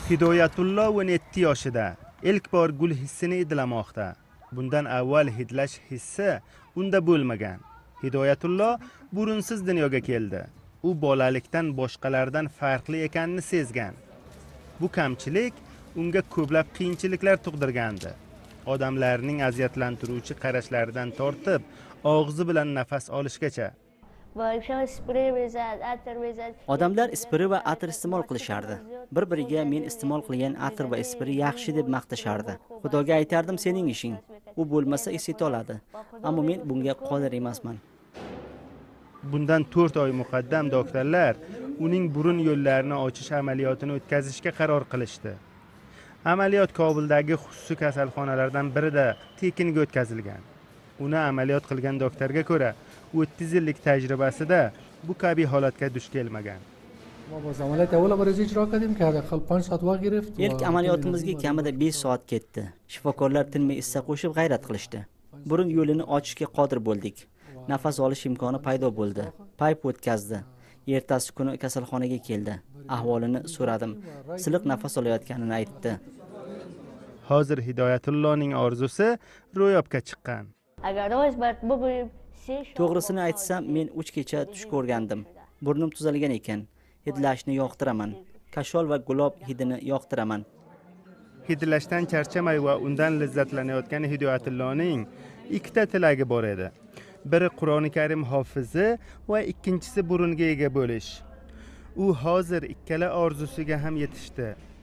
Hidoyatullo 17 yoshida ilk bor gul hissini hidlamoqda. Bundan avval hidlash hissi unda bo'lmagan. Hidoyatullo burunsiz dunyoga keldi. U bolalikdan boshqalardan farqli ekanini sezgan. Bu kamchilik unga ko'plab qiyinchiliklar tug'dirgandi. Odamlarning aziyatlantiruvchi qarashlaridan tortib, og'zi bilan nafas olishgacha. Odamlar ispiri va atir iste'mol qilishardi. Bir-biriga men iste'mol qilgan atir va ispiri yaxshi deb maqtashardi. Xudoga aytardim, sening ishing. U bo'lmasa esita oladi. Ammo men bunga qodir emasman. Bundan 4 oy muqaddam doktorlar uning burun yo'llarini ochish amaliyotini o'tkazishga qaror qilishdi. Amaliyot Kobuldagi xususiy kasalxonalardan birida tekinga o'tkazilgan. Uni amaliyot qilgan doktorga ko'ra, 30 yillik tajribasida bu kabi holatga duch kelmagan. Ilk amaliyotimizga kamida 5 soat ketdi. Shifokorlar tinmay issa qo'shib g'ayrat qilishdi. Burun yo'lini ochishga qodir bo'ldik. Nafas olish imkoni paydo bo'ldi. Payp o'tkazdi. Ertasi kuni kasalxonaga keldi. Ahvolini so'radim. Siliq nafas olayotganini aytdi. Hozir Hidoyatulloning orzusi ro'yobga chiqqan. To'g'risini aytsam, men 3 kecha tush ko'rgandim. Burnim tuzalgan ekan. Hidlashni yoqtiraman. Kashol va gulob hidini yoqtiraman. Hidlashdan charchamay va undan lazzatlanayotgan Hidoyatulloning ikkita tilagi bor edi. Biri Qur'oni Karim hofizi va ikkinchisi burunga ega bo'lish. U hozir ikkala orzusiga ham yetishdi.